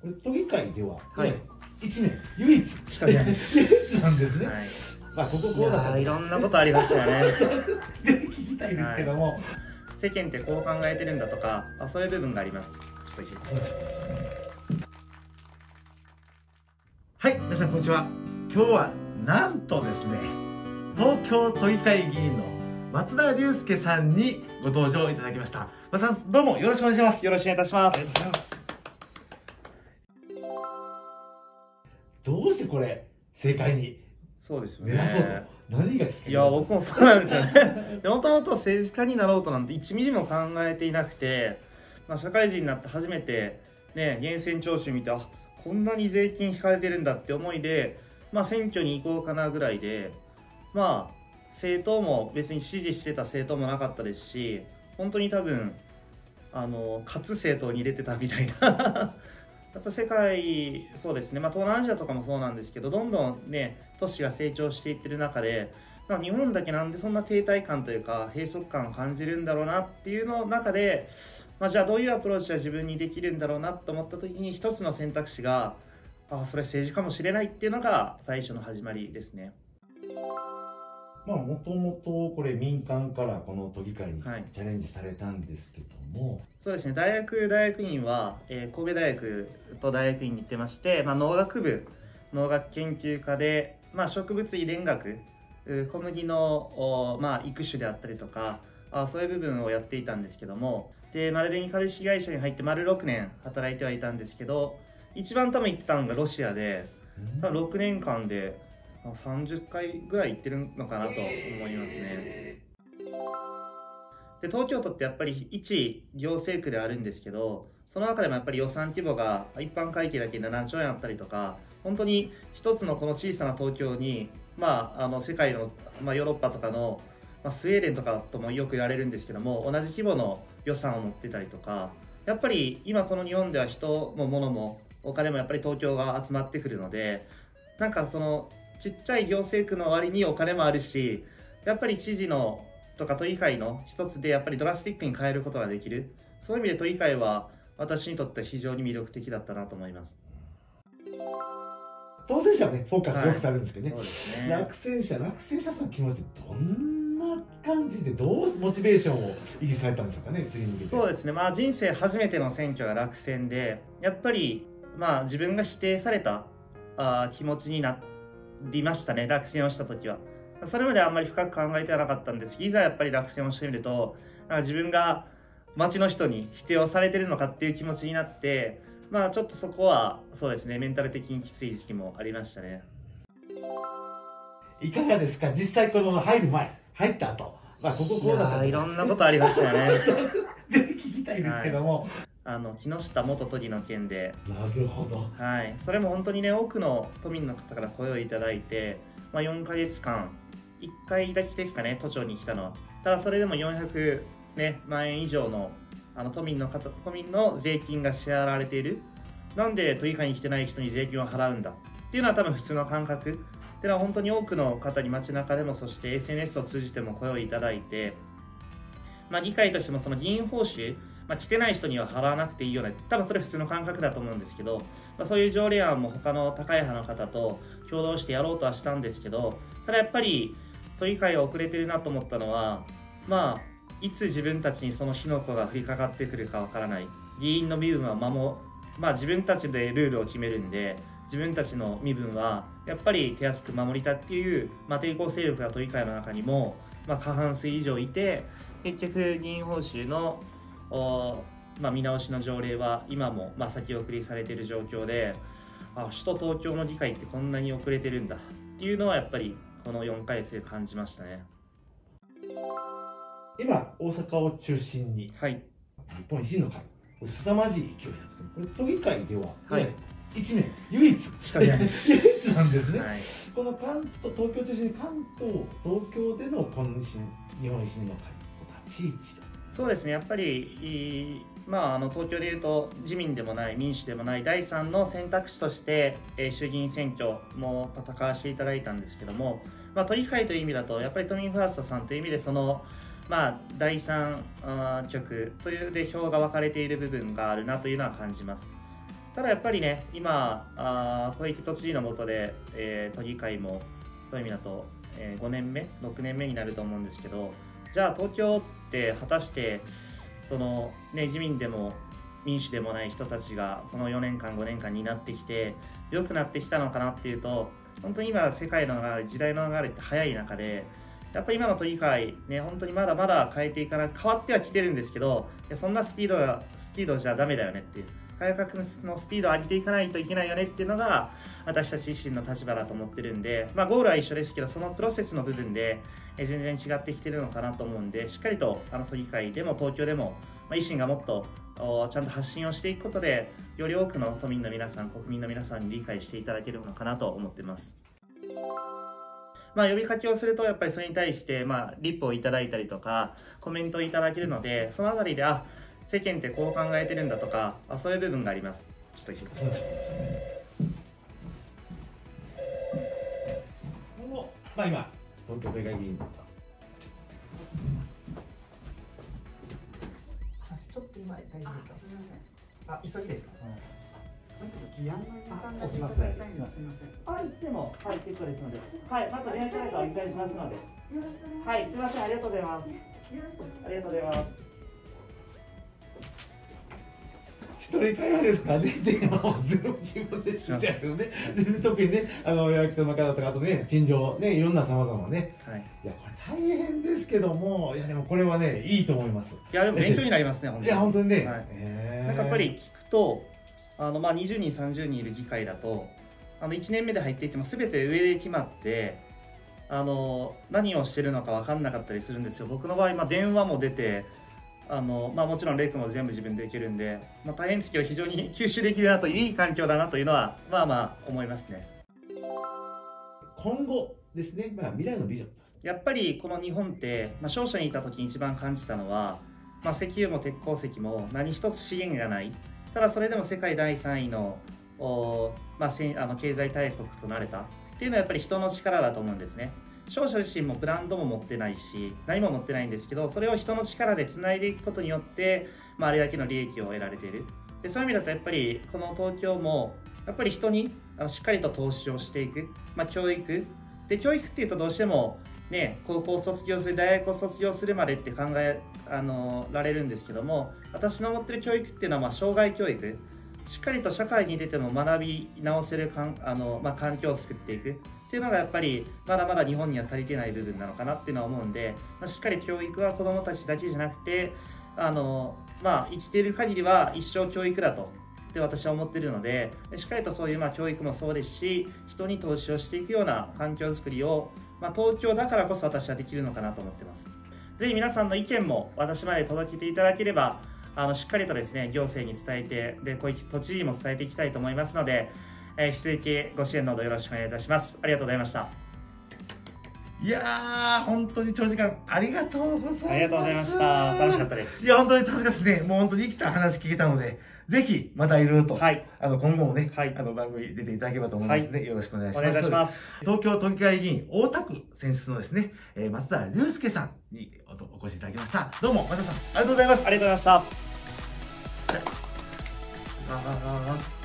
都議会では、 はい、 1名唯一 1人なんです。 唯一なんですね。はい、まあここだったらいろんなことありましたよね。 ぜひ聞きたいですけども、 世間ってこう考えてるんだとか、そういう部分があります。ちょっといいですか。 はい、皆さんこんにちは。今日はなんとですね、東京都議会議員の松田龍介さんにご登場いただきました。松田さん、どうもよろしくお願いします。 よろしくお願いいたします。 どうしてこれ正解にそうですよね。 目指そうと、何がきっかけ？ いや、僕もそうなんですよね。もともと政治家になろうとなんて1ミリも考えていなくて、社会人になって初めてね、源泉徴収見て、こんなに税金引かれてるんだって思いで、選挙に行こうかなぐらいで、政党も別に支持してた政党もなかったですし、本当に多分勝つ政党に入れてたみたいなやっぱ世界、そうですね、東南アジアとかもそうなんですけど、どんどんね、都市が成長していってる中で、日本だけなんでそんな停滞感というか、閉塞感を感じるんだろうなっていうの中で、じゃあどういうアプローチが自分にできるんだろうなと思った時に、一つの選択肢が、それ政治かもしれないっていうのが最初の始まりですね。 もともとこれ民間からこの都議会にチャレンジされたんですけども、 そうですね、大学院は、神戸大学と大学院に行ってまして、農学部農学研究科で、植物遺伝学、小麦の、育種であったりとか、そういう部分をやっていたんですけども、で丸紅株式会社に入って丸6年働いてはいたんですけど、一番多分行ってたのがロシアで、6年間で30回ぐらい行ってるのかなと思いますね。で東京都ってやっぱり一行政区であるんですけど、その中でもやっぱり予算規模が一般会計だけ7兆円あったりとか、本当に一つのこの小さな東京に、世界の、ヨーロッパとかの、スウェーデンとかともよく言われるんですけども、同じ規模の予算を持ってたりとか、やっぱり今この日本では人も物もお金もやっぱり東京が集まってくるので、なんかそのちっちゃい行政区の割にお金もあるし、やっぱり知事のとか都議会の一つでやっぱりドラスティックに変えることができる、そういう意味で都議会は私にとって非常に魅力的だったなと思います。 当選者はね、フォーカスよくされるんですけどね、 そうですね。 落選者さんの気持ちどんな感じで、どうモチベーションを維持されたんでしょうかね、次に向けて。 そうですね、人生初めての選挙が落選で、やっぱり自分が否定された気持ちになりましたね、落選をした時は。それまであんまり深く考えてはなかったんですけど、いざやっぱり落選をしてみると、自分が街の人に否定をされてるのかっていう気持ちになって、ちょっとそこはそうですね、メンタル的にきつい時期もありましたね。 いかがですか、実際この入る前、入った後、こうだったとか、 いろんなことありましたよね。 ぜひ聞きたいですけども、 木下元都議の件で、 なるほど、 それも本当にね、多くの都民の方から声をいただいて、4ヶ月間1回だけですかね、都庁に来たのは。ただそれでも400、万円以上の都民の税金が支払われている。なんで都議会に来てない人に税金を払うんだっていうのは多分普通の感覚っていうのは、本当に多くの方に街中でも、そして SNS を通じても声をいただいて、議会としてもその議員報酬、来てない人には払わなくていいよね、多分それ普通の感覚だと思うんですけど、そういう条例案も他の高い派の方と共同してやろうとはしたんですけど、ただやっぱり都議会が遅れてるなと思ったのは、いつ自分たちにその火の粉が降りかかってくるかわからない。議員の身分は自分たちでルールを決めるんで、自分たちの身分はやっぱり手厚く守りたいっていう、抵抗勢力が都議会の中にも、過半数以上いて、結局議員報酬の見直しの条例は今も先送りされている状況で、首都東京の議会ってこんなに遅れてるんだっていうのはやっぱりこの4ヶ月で感じましたね。 今大阪を中心に、日本維新の会、これ凄まじい勢いなんですけど、これ都議会では、1名唯一 1人なんです。 唯一なんですね。この東京中心に東京でのこの日本維新の会の立ち位置で、 そうですね、やっぱり東京でいうと自民でもない民主でもない第3の選択肢として、衆議院選挙も戦わせていただいたんですけども、都議会という意味だとやっぱり都民ファーストさんという意味で、その第3局というで票が分かれている部分があるなというのは感じます。 ただやっぱりね、今、小池都知事の下で、都議会もそういう意味だと、5年目、6年目になると思うんですけど、じゃあ東京って果たしてその、ね、自民でも民主でもない人たちがその4年間5年間になってきて良くなってきたのかなっていうと、本当に今世界の流れ、時代の流れって早い中で、やっぱり今の都議会ね、本当にまだまだ変わってはきてるんですけど、いやそんなスピードじゃダメだよねっていう、改革のスピードを上げていかないといけないよねっていうのが私たち自身の立場だと思ってるんで、ゴールは一緒ですけど、そのプロセスの部分で全然違ってきてるのかなと思うんで、しっかりと都議会でも東京でも、維新がもっとちゃんと発信をしていくことで、より多くの都民の皆さん、国民の皆さんに理解していただけるのかなと思ってます。呼びかけをすると、やっぱりそれに対して、リップをいただいたりとか、コメントをいただけるので、そのあたりで、世間ってこう考えてるんだとか、そういう部分があります。ちょっと失礼します。 今、東京都議会議員ちょっと今、大丈夫ですか？急ぎですか？ 落ちますね。すみません。 いつでも、結構ですので、また連絡会お願いしますので、すみません、ありがとうございます。ありがとうございます。 一人会話ですかね、でも全部自分で知っちゃうんですよね。特にね、役所の方とか、あとね、陳情、ね、いろんなさまざまね、いや、これ大変ですけども、いや、でもこれはね、いいと思います。 いや、でも勉強になりますね、本当に。 いや、本当にね。 なんかやっぱり聞くと、20人、30人いる議会だと、1年目で入っていっても、すべて上で決まって、何をしてるのか分かんなかったりするんですよ。僕の場合、電話も出て、もちろんレイクも全部自分でできるんで、大変ですけど非常に吸収できるなと、いい環境だなというのは思いますね。 今後ですね、未来のビジョン。 やっぱりこの日本って、商社にいた時に一番感じたのは、石油も鉄鉱石も何一つ資源がない。ただそれでも世界第3位の経済大国となれたっていうのはやっぱり人の力だと思うんですね。商社自身もブランドも持ってないし、何も持ってないんですけど、それを人の力でつないでいくことによって、あれだけの利益を得られている。でそういう意味だとやっぱりこの東京もやっぱり人にしっかりと投資をしていく、教育で、教育っていうとどうしてもね、高校を卒業する、大学を卒業するまでって考えられるんですけども、私の持ってる教育っていうのは生涯教育、しっかりと社会に出ても学び直せる環境を作っていくっていうのがやっぱりまだまだ日本には足りてない部分なのかなっていうのは思うんで、しっかり教育は子どもたちだけじゃなくて生きている限りは一生教育だとって私は思っているので、しっかりとそういう教育もそうですし、人に投資をしていくような環境づくりを、東京だからこそ私はできるのかなと思ってます。ぜひ皆さんの意見も私まで届けていただければ、しっかりとですね、行政に伝えて、小池都知事にも伝えていきたいと思いますので、引き続きご支援のほどよろしくお願いいたします。ありがとうございました。 いやー、本当に長時間ありがとうございます。 ありがとうございました。楽しかったです。 いや、本当に楽しかったですね。もう本当に生きた話聞けたので、ぜひまたいろいろと、今後もね、番組出ていただければと思いますので、よろしくお願いします。 お願いいたします。 東京都議会議員大田区選出のですね、松田龍介さんにお越しいただきました。どうも松田さん、ありがとうございます。 ありがとうございました。